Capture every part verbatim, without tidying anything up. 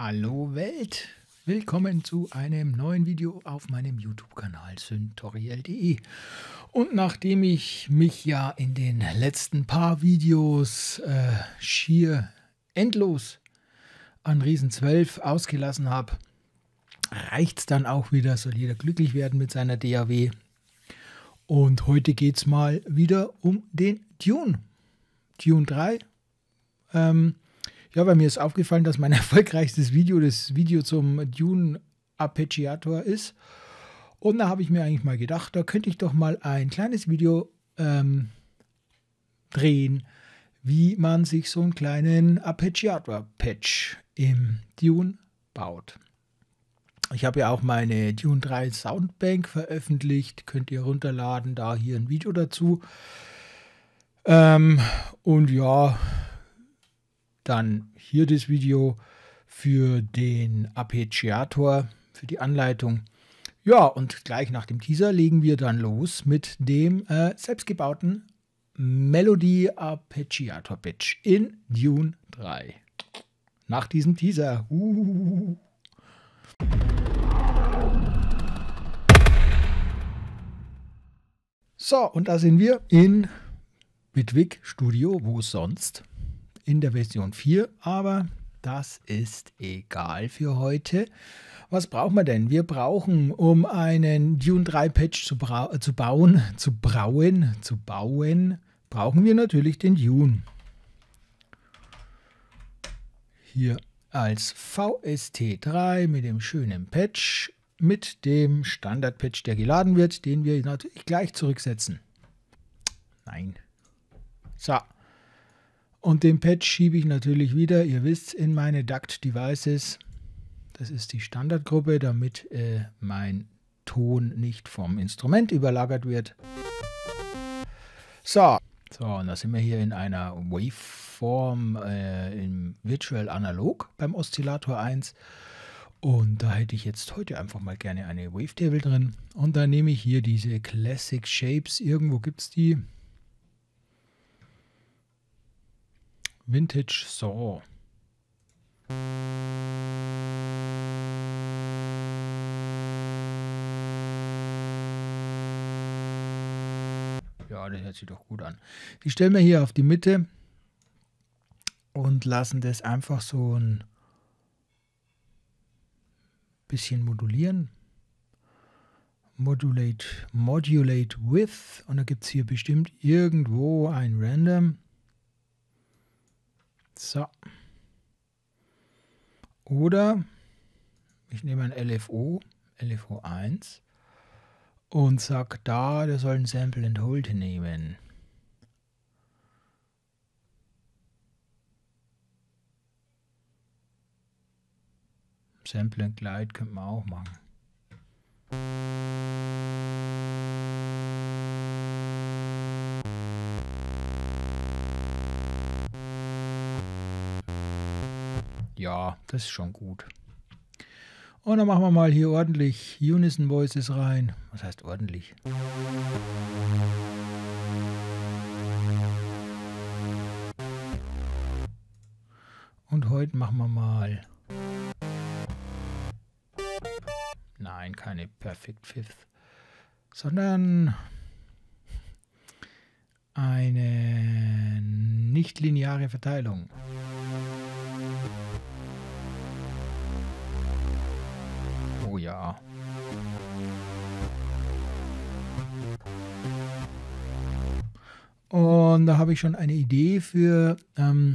Hallo Welt, willkommen zu einem neuen Video auf meinem YouTube-Kanal syntoriel punkt de. Und nachdem ich mich ja in den letzten paar Videos äh, schier endlos an Ryzen zwölf ausgelassen habe, reicht es dann auch wieder, soll jeder glücklich werden mit seiner D A W. Und heute geht es mal wieder um den Dune. Dune drei. Ähm, ja, bei mir ist aufgefallen, dass mein erfolgreichstes Video das Video zum Dune Arpeggiator ist. Und da habe ich mir eigentlich mal gedacht, da könnte ich doch mal ein kleines Video ähm, drehen, wie man sich so einen kleinen Arpeggiator-Patch im Dune baut. Ich habe ja auch meine Dune drei Soundbank veröffentlicht, könnt ihr runterladen, da hier ein Video dazu. Ähm, und ja, dann hier das Video für den Arpeggiator, für die Anleitung. Ja, und gleich nach dem Teaser legen wir dann los mit dem äh, selbstgebauten Melody Arpeggiator Patch in Dune drei. Nach diesem Teaser. Uh. So, und da sind wir in Bitwig Studio, wo sonst, in der Version vier, aber das ist egal für heute. Was brauchen wir denn? Wir brauchen, um einen Dune drei Patch zu, zu bauen, zu brauen, zu bauen, brauchen wir natürlich den Dune. Hier als V S T drei mit dem schönen Patch, mit dem Standard-Patch, der geladen wird, den wir natürlich gleich zurücksetzen. Nein. So. Und den Patch schiebe ich natürlich wieder, ihr wisst, in meine D U C T Devices. Das ist die Standardgruppe, damit äh, mein Ton nicht vom Instrument überlagert wird. So. So, und da sind wir hier in einer Waveform äh, im Virtual Analog beim Oszillator eins. Und da hätte ich jetzt heute einfach mal gerne eine Wavetable drin. Und da nehme ich hier diese Classic Shapes. Irgendwo gibt es die. Vintage Saw. Ja, das hört sich doch gut an. Die stellen wir hier auf die Mitte und lassen das einfach so ein bisschen modulieren. Modulate, Modulate With. Und da gibt es hier bestimmt irgendwo ein Random. So. Oder ich nehme ein L F O, L F O eins und sage da, der soll ein Sample and Hold nehmen. Sample and Glide könnte man auch machen. Ja, das ist schon gut. Und dann machen wir mal hier ordentlich Unison Voices rein. Was heißt ordentlich? Und heute machen wir mal... Nein, keine Perfect Fifth, sondern eine nicht-lineare Verteilung. Oh ja. Und da habe ich schon eine Idee für ähm,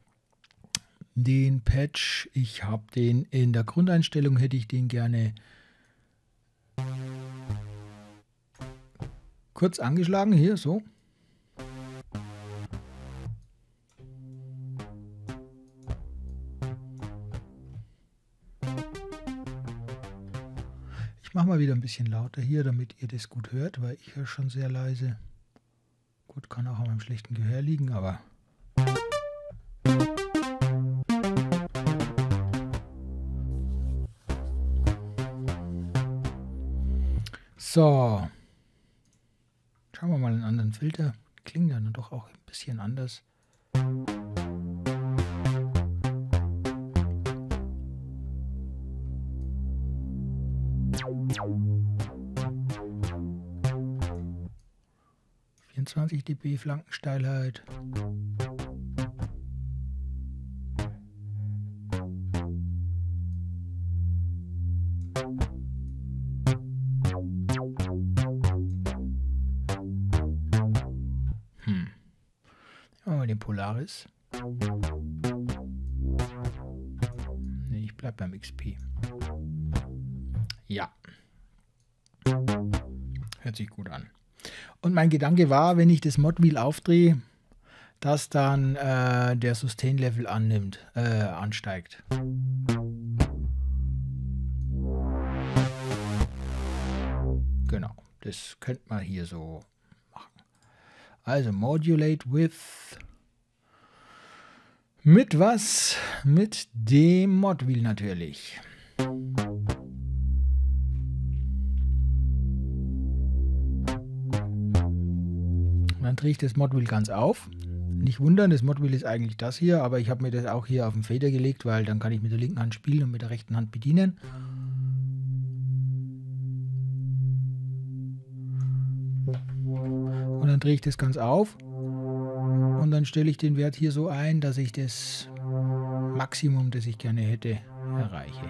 den Patch. Ich habe den in der Grundeinstellung, hätte ich den gerne kurz angeschlagen, hier so. Ich mache mal wieder ein bisschen lauter hier, damit ihr das gut hört, weil ich höre schon sehr leise. Gut, kann auch an meinem schlechten Gehör liegen, aber... So. Schauen wir mal einen anderen Filter. Klingt ja dann doch auch ein bisschen anders. vierundzwanzig dB Flankensteilheit. Hm. Oh, den Polaris. Nee, ich bleib beim X P. Ja. Hört sich gut an. Und mein Gedanke war, wenn ich das Modwheel aufdrehe, dass dann äh, der Sustain-Level annimmt, äh, ansteigt. Genau, das könnte man hier so machen. Also Modulate with mit was? Mit dem Modwheel natürlich. Dann drehe ich das Modwheel ganz auf. Nicht wundern, das Modwheel ist eigentlich das hier, aber ich habe mir das auch hier auf den Fader gelegt, weil dann kann ich mit der linken Hand spielen und mit der rechten Hand bedienen. Und dann drehe ich das ganz auf und dann stelle ich den Wert hier so ein, dass ich das Maximum, das ich gerne hätte, erreiche.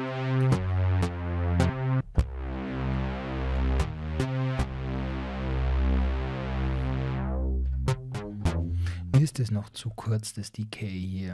Mir ist es noch zu kurz, das Decay hier.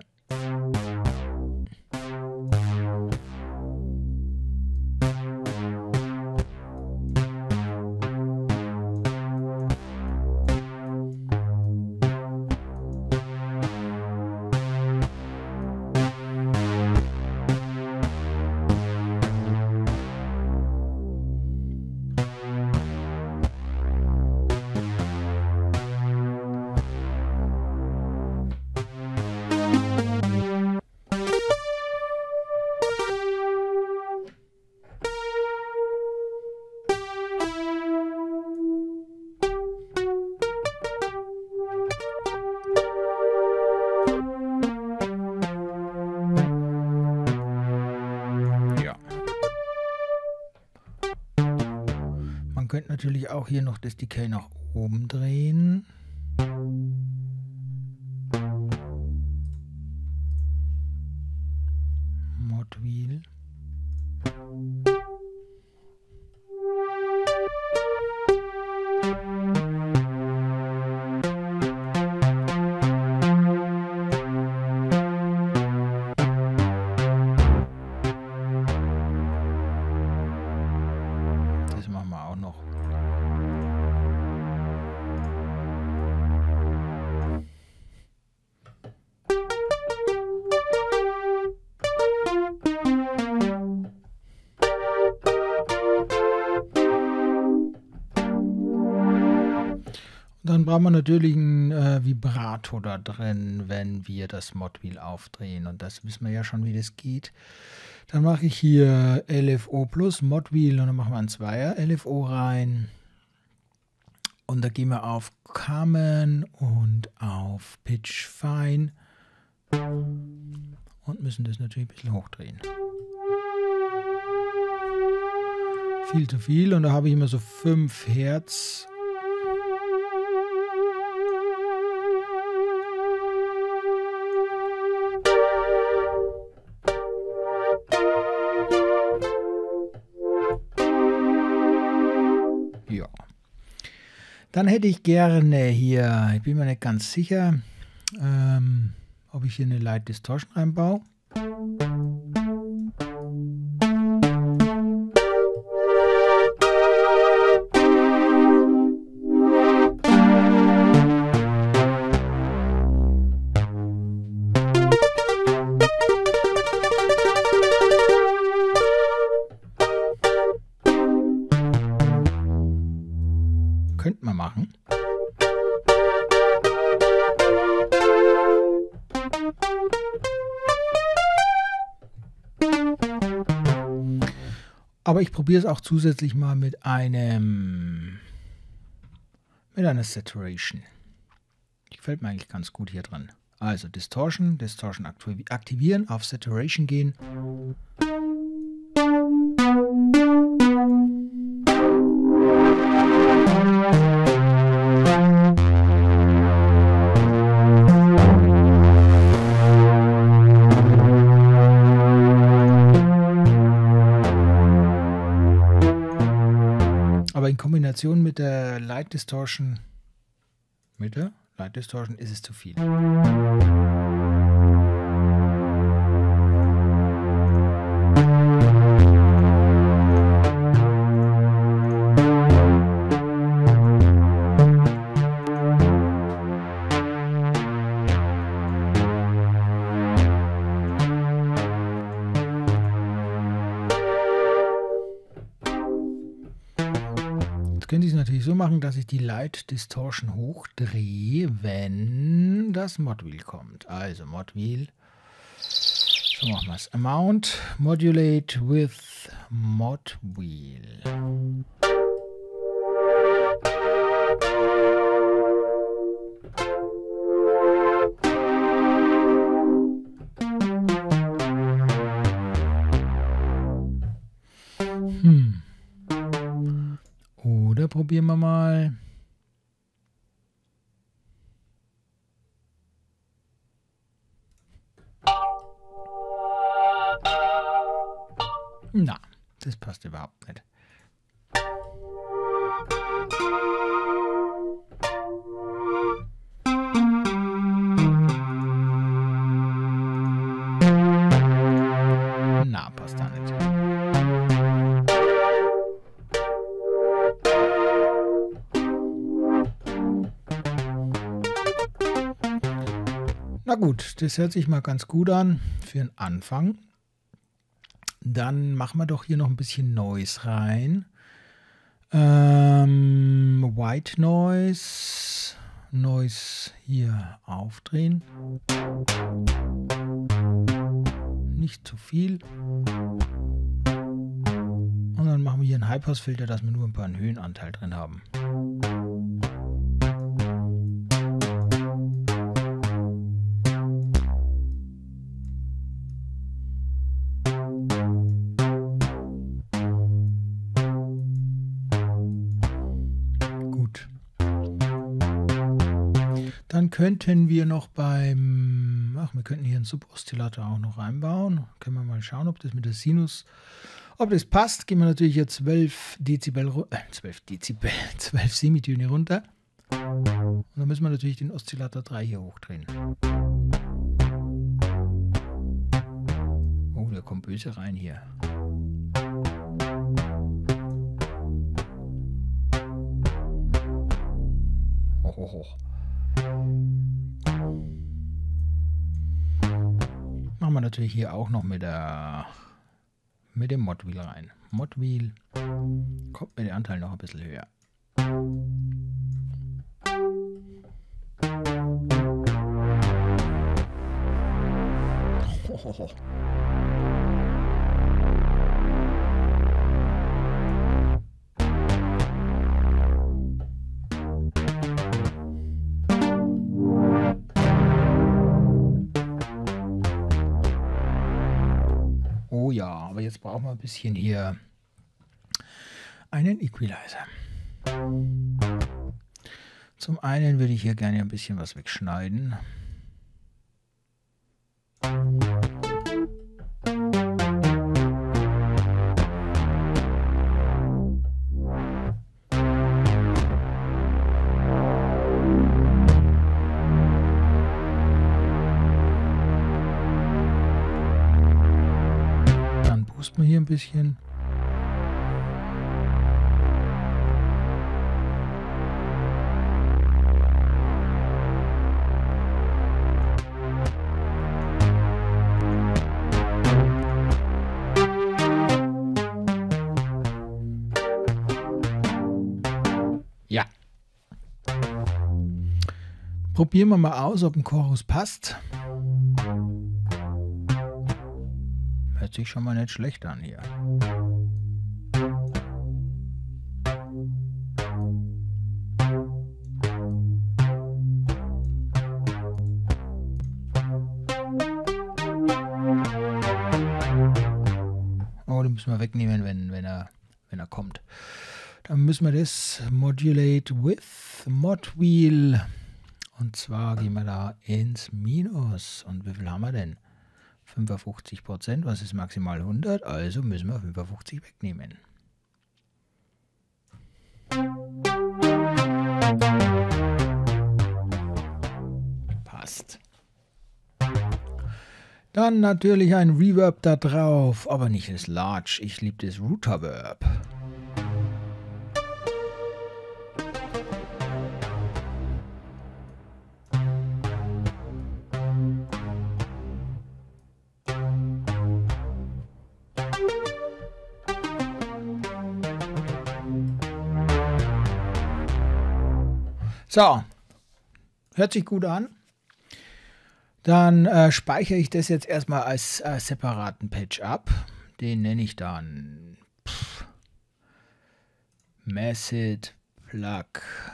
Man könnte natürlich auch hier noch das Decay nach oben drehen. Modwheel. Das machen wir auch noch. Dann brauchen wir natürlich einen äh, Vibrato da drin, wenn wir das Modwheel aufdrehen. Und das wissen wir ja schon, wie das geht. Dann mache ich hier L F O plus Modwheel und dann machen wir ein Zweier L F O rein. Und da gehen wir auf Common und auf Pitch Fine und müssen das natürlich ein bisschen hochdrehen. Viel zu viel und da habe ich immer so fünf Hertz. Ja. Dann hätte ich gerne hier, ich bin mir nicht ganz sicher, ähm, ob ich hier eine Light Distortion reinbaue. Könnte man machen. Aber ich probiere es auch zusätzlich mal mit einem mit einer Saturation. Die gefällt mir eigentlich ganz gut hier dran. Also Distortion, Distortion aktivieren, auf Saturation gehen. Kombination mit der Light Distortion, mit der Light Distortion ist es zu viel. Könnte ich es natürlich so machen, dass ich die Light Distortion hochdrehe, wenn das Mod Wheel kommt. Also Mod Wheel, so machen wir es. Amount, Modulate with Mod Wheel. Hm. Oder probieren wir mal. Na, das passt überhaupt nicht. Na, passt da nicht. Na gut, das hört sich mal ganz gut an für den Anfang. Dann machen wir doch hier noch ein bisschen Noise rein. Ähm, White Noise. Noise hier aufdrehen. Nicht zu viel. Und dann machen wir hier einen High-Pass-Filter, dass wir nur ein paar Höhenanteil drin haben. Dann könnten wir noch beim, ach, wir könnten hier einen Sub-Oszillator auch noch einbauen. Können wir mal schauen, ob das mit der Sinus, ob das passt. Gehen wir natürlich hier zwölf Dezibel, äh, zwölf Dezibel, zwölf Semitöne runter. Und dann müssen wir natürlich den Oszillator drei hier hochdrehen. Oh, der kommt böse rein hier. Hoch, hoch, hoch. Machen wir natürlich hier auch noch mit der mit dem Mod Wheel rein. Mod Wheel kommt mit dem Anteil noch ein bisschen höher. Oh, oh, oh. Oh ja, aber jetzt brauchen wir ein bisschen hier einen Equalizer. Zum einen würde ich hier gerne ein bisschen was wegschneiden. Boosten wir hier ein bisschen. Ja. Probieren wir mal aus, ob ein Chorus passt. Hört sich schon mal nicht schlecht an hier. Oh, den müssen wir wegnehmen, wenn, wenn, er, wenn er kommt. Dann müssen wir das Modulate with Mod Wheel. Und zwar gehen wir da ins Minus. Und wie viel haben wir denn? fünfundfünfzig Prozent, was ist maximal hundert? Also müssen wir fünfundfünfzig wegnehmen. passt. Dann natürlich ein Reverb da drauf, aber nicht das Large. Ich liebe das Rootverb. So, hört sich gut an. Dann äh, speichere ich das jetzt erstmal als äh, separaten Patch ab. Den nenne ich dann pff, Macid Plug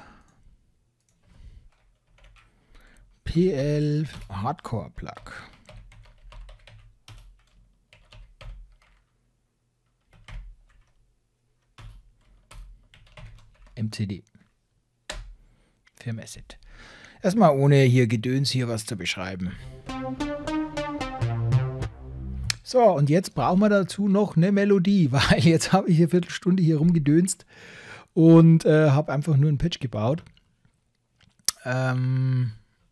P L Hardcore Plug. M C D. Für Macid. Erstmal ohne hier Gedöns hier was zu beschreiben. So, und jetzt brauchen wir dazu noch eine Melodie, weil jetzt habe ich eine Viertelstunde hier rumgedönst und äh, habe einfach nur einen Patch gebaut. Ähm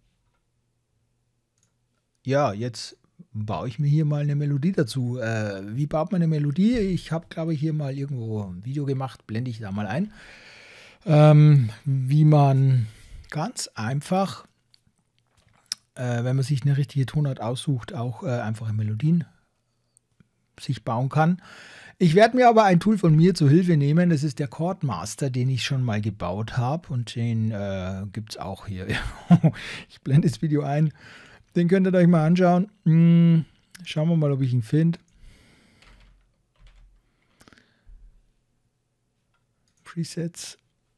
ja, jetzt baue ich mir hier mal eine Melodie dazu. Äh, wie baut man eine Melodie? Ich habe, glaube ich, hier mal irgendwo ein Video gemacht, blende ich da mal ein. Ähm, wie man ganz einfach, äh, wenn man sich eine richtige Tonart aussucht, auch äh, einfache Melodien sich bauen kann. Ich werde mir aber ein Tool von mir zur Hilfe nehmen. Das ist der Chordmaster, den ich schon mal gebaut habe. Und den äh, gibt es auch hier. Ich blende das Video ein. Den könnt ihr euch mal anschauen. Hm, schauen wir mal, ob ich ihn finde. Presets.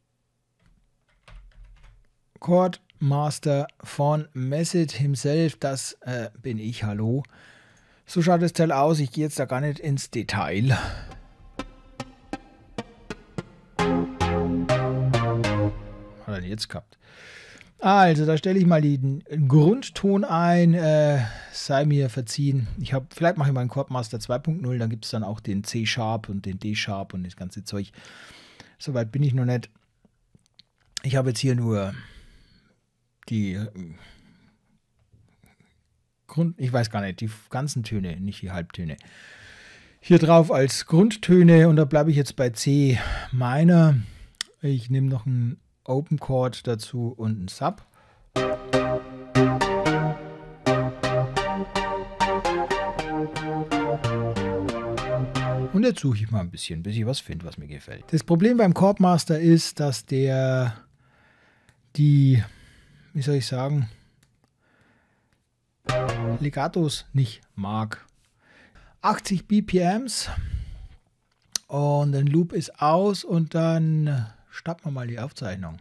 Chordmaster von Macid himself, das äh, bin ich, hallo. So schaut das Teil aus, ich gehe jetzt da gar nicht ins Detail. Hat er jetzt gehabt. Also, da stelle ich mal den Grundton ein, äh, sei mir verziehen. Ich habe, vielleicht mache ich mal einen Chordmaster zwei Punkt null, dann gibt es dann auch den C-Sharp und den D-Sharp und das ganze Zeug. Soweit bin ich noch nicht. Ich habe jetzt hier nur die Grund, ich weiß gar nicht, die ganzen Töne, nicht die Halbtöne. Hier drauf als Grundtöne und da bleibe ich jetzt bei C Minor. Ich nehme noch einen Open Chord dazu und einen Sub. Und jetzt suche ich mal ein bisschen, bis ich was finde, was mir gefällt. Das Problem beim Chordmaster ist, dass der die, wie soll ich sagen, Legatos nicht mag. achtzig B P Ms und ein Loop ist aus und dann starten wir mal die Aufzeichnung.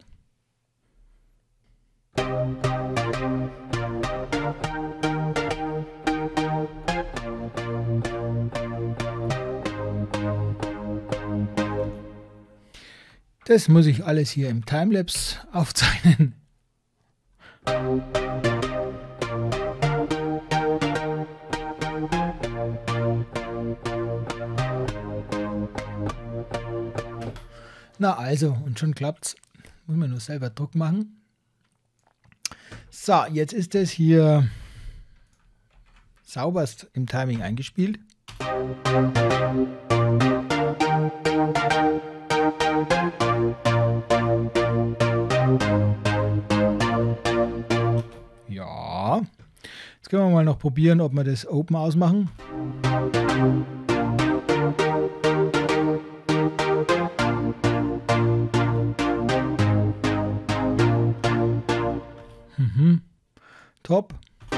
Das muss ich alles hier im Timelapse aufzeichnen. Na also, und schon klappt's. Muss man nur selber Druck machen. So, jetzt ist es hier sauberst im Timing eingespielt. Ja, jetzt können wir mal noch probieren, ob wir das Open ausmachen. Mhm. Top.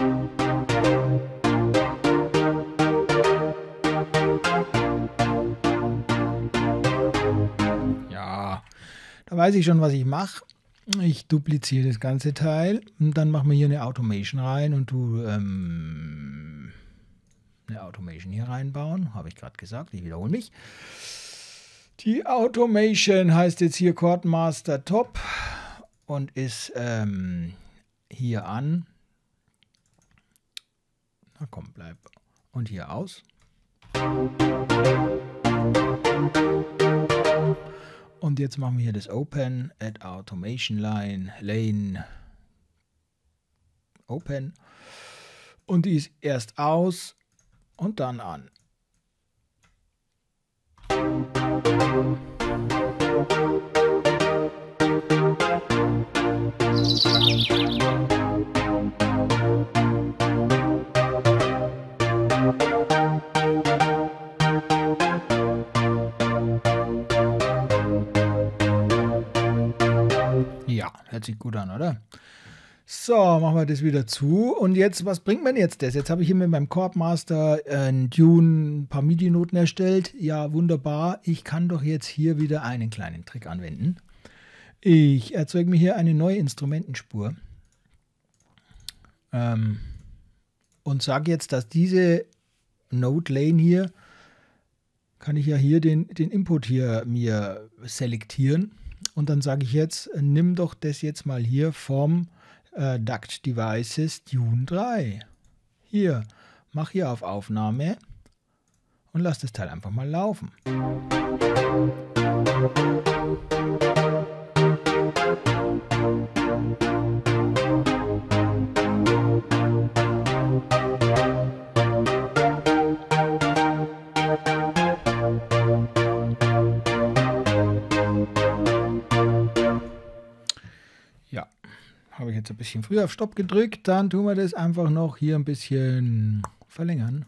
Ja, da weiß ich schon, was ich mache. Ich dupliziere das ganze Teil und dann machen wir hier eine Automation rein und du ähm, eine Automation hier reinbauen. Habe ich gerade gesagt, ich wiederhole mich. Die Automation heißt jetzt hier Chordmaster Top und ist ähm, hier an. Na komm, bleib. Und hier aus. Und jetzt machen wir hier das Open, Add Automation Line, Lane, Open. Und die ist erst aus und dann an. Ja, hört sich gut an, oder? So, machen wir das wieder zu. Und jetzt, was bringt mir jetzt das? Jetzt habe ich hier mit meinem Chord Master ein Tune, ein paar MIDI-Noten erstellt. Ja, wunderbar. Ich kann doch jetzt hier wieder einen kleinen Trick anwenden. Ich erzeuge mir hier eine neue Instrumentenspur. Ähm, und sage jetzt, dass diese Note Lane hier, kann ich ja hier den, den Input hier mir selektieren. Und dann sage ich jetzt, nimm doch das jetzt mal hier vom äh, Duct Devices Tune drei. Hier, mach hier auf Aufnahme und lass das Teil einfach mal laufen. Ja, habe ich jetzt ein bisschen früher auf Stopp gedrückt, dann tun wir das einfach noch hier ein bisschen verlängern.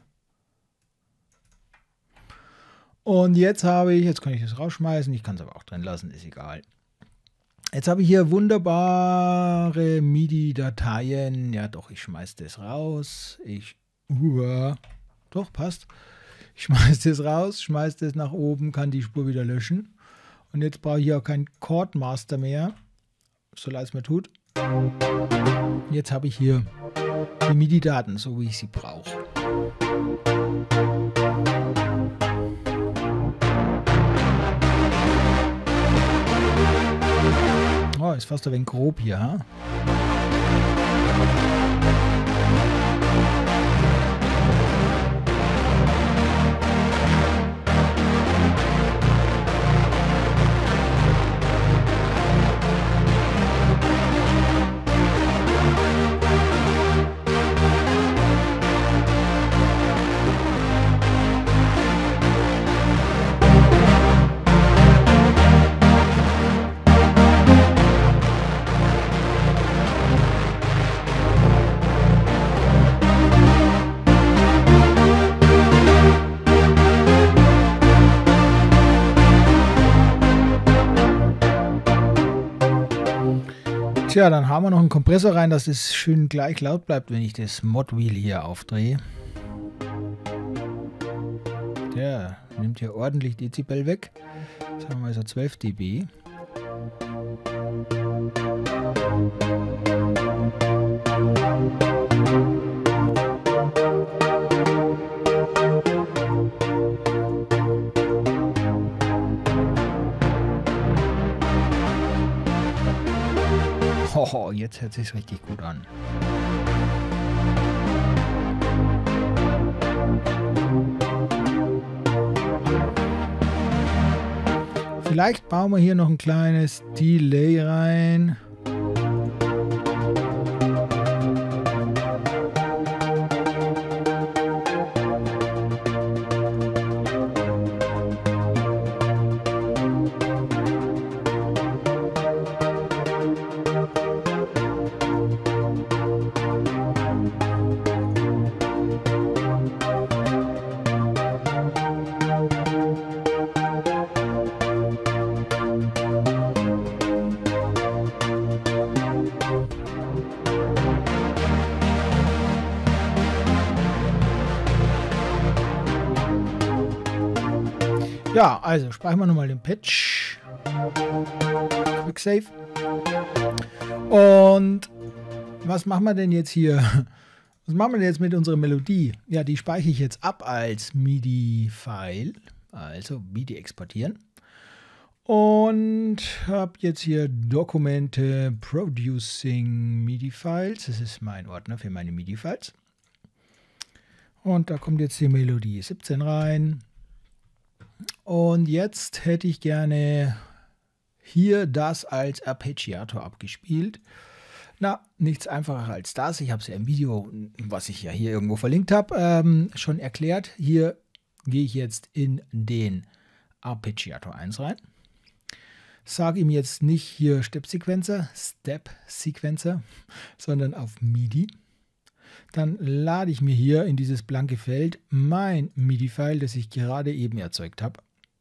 Und jetzt habe ich, jetzt kann ich das rausschmeißen, ich kann es aber auch drin lassen, ist egal. Jetzt habe ich hier wunderbare MIDI-Dateien. Ja doch, ich schmeiße das raus. Ich, uh, doch, passt. Ich schmeiße das raus, schmeiße das nach oben, kann die Spur wieder löschen. Und jetzt brauche ich hier auch keinen Chord Master mehr, so leid es mir tut. Jetzt habe ich hier die MIDI-Daten, so wie ich sie brauche. Oh, ist fast ein wenig grob hier, ha? Tja, dann haben wir noch einen Kompressor rein, dass es schön gleich laut bleibt, wenn ich das Mod-Wheel hier aufdrehe. Der nimmt hier ordentlich Dezibel weg. Jetzt haben wir so zwölf dB. Oh, jetzt hört sich richtig gut an. Vielleicht bauen wir hier noch ein kleines Delay rein. Ja, also speichern wir nochmal den Patch. Quick Save. Und was machen wir denn jetzt hier? Was machen wir denn jetzt mit unserer Melodie? Ja, die speichere ich jetzt ab als MIDI-File. Also MIDI exportieren. Und habe jetzt hier Dokumente Producing MIDI-Files. Das ist mein Ordner für meine MIDI-Files. Und da kommt jetzt die Melodie siebzehn rein. Und jetzt hätte ich gerne hier das als Arpeggiator abgespielt. Na, nichts einfacher als das. Ich habe es ja im Video, was ich ja hier irgendwo verlinkt habe, ähm, schon erklärt. Hier gehe ich jetzt in den Arpeggiator eins rein. Sage ihm jetzt nicht hier Step-Sequencer, Step-Sequencer, sondern auf MIDI. Dann lade ich mir hier in dieses blanke Feld mein MIDI-File, das ich gerade eben erzeugt habe.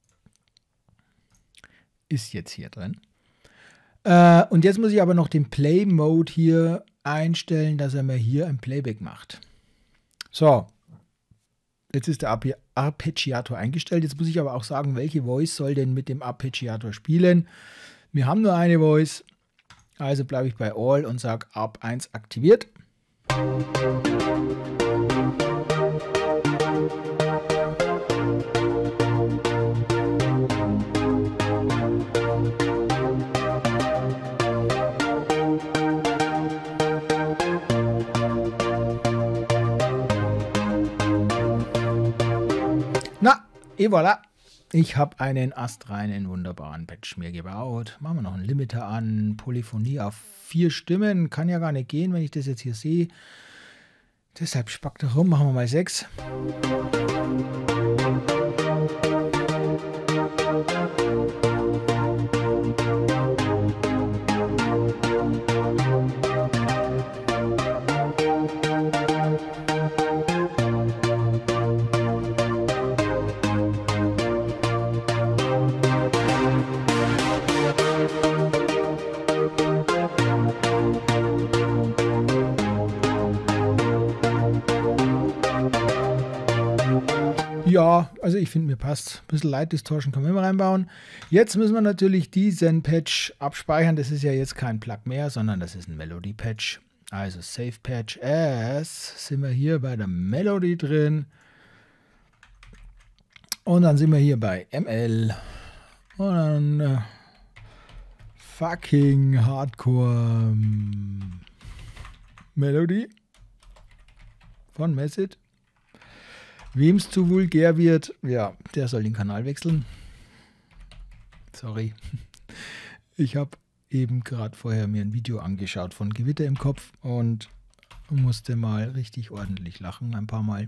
Ist jetzt hier drin. Äh, und jetzt muss ich aber noch den Play-Mode hier einstellen, dass er mir hier ein Playback macht. So, jetzt ist der Arpeggiator eingestellt. Jetzt muss ich aber auch sagen, welche Voice soll denn mit dem Arpeggiator spielen. Wir haben nur eine Voice, also bleibe ich bei All und sage Arp eins aktiviert. Na, et voilà. Ich habe einen astreinen, wunderbaren Patch mir gebaut. Machen wir noch einen Limiter an. Polyphonie auf vier Stimmen. Kann ja gar nicht gehen, wenn ich das jetzt hier sehe. Deshalb spackt er rum. Machen wir mal sechs. Ja, also ich finde, mir passt. Ein bisschen Light Distortion kann man immer reinbauen. Jetzt müssen wir natürlich diesen Patch abspeichern. Das ist ja jetzt kein Plug mehr, sondern das ist ein Melody Patch. Also Save Patch As. Sind wir hier bei der Melody drin. Und dann sind wir hier bei M L. Und dann äh, fucking Hardcore ähm, Melody von Message. Wem es zu vulgär wird, ja, der soll den Kanal wechseln. Sorry. Ich habe eben gerade vorher mir ein Video angeschaut von Gewitter im Kopf und musste mal richtig ordentlich lachen, ein paar Mal.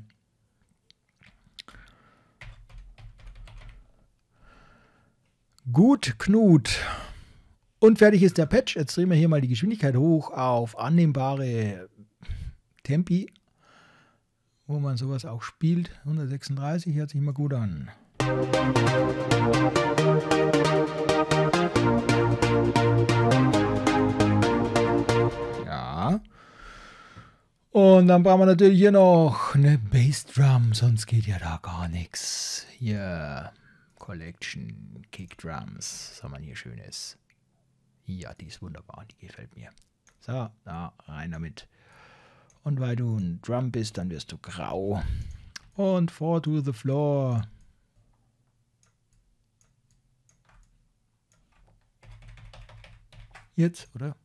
Gut, Knut. Und fertig ist der Patch. Jetzt drehen wir hier mal die Geschwindigkeit hoch auf annehmbare Tempi, wo man sowas auch spielt. hundertsechsunddreißig hört sich immer gut an. Ja. Und dann brauchen wir natürlich hier noch eine Bassdrum, sonst geht ja da gar nichts. Hier, Collection, Kick Drums, was haben wir hier Schönes? Ja, die ist wunderbar, die gefällt mir. So, da rein damit. Und weil du ein Drum bist, dann wirst du grau. Und Fall to the Floor. Jetzt, oder?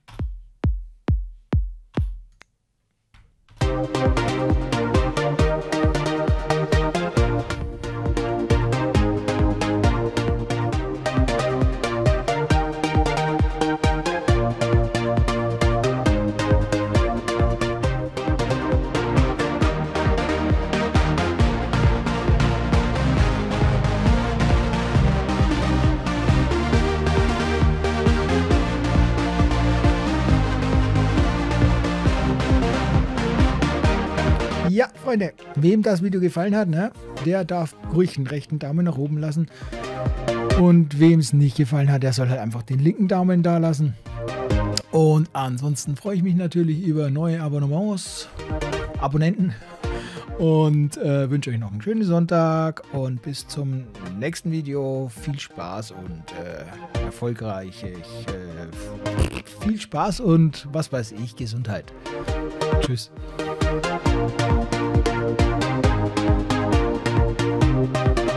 Ja, Freunde, wem das Video gefallen hat, ne, der darf ruhig einen rechten Daumen nach oben lassen. Und wem es nicht gefallen hat, der soll halt einfach den linken Daumen da lassen. Und ansonsten freue ich mich natürlich über neue Abonnements, Abonnenten. Und äh, wünsche euch noch einen schönen Sonntag und bis zum nächsten Video. Viel Spaß und äh, erfolgreich. Äh, viel Spaß und was weiß ich, Gesundheit. Tschüss. Thank you.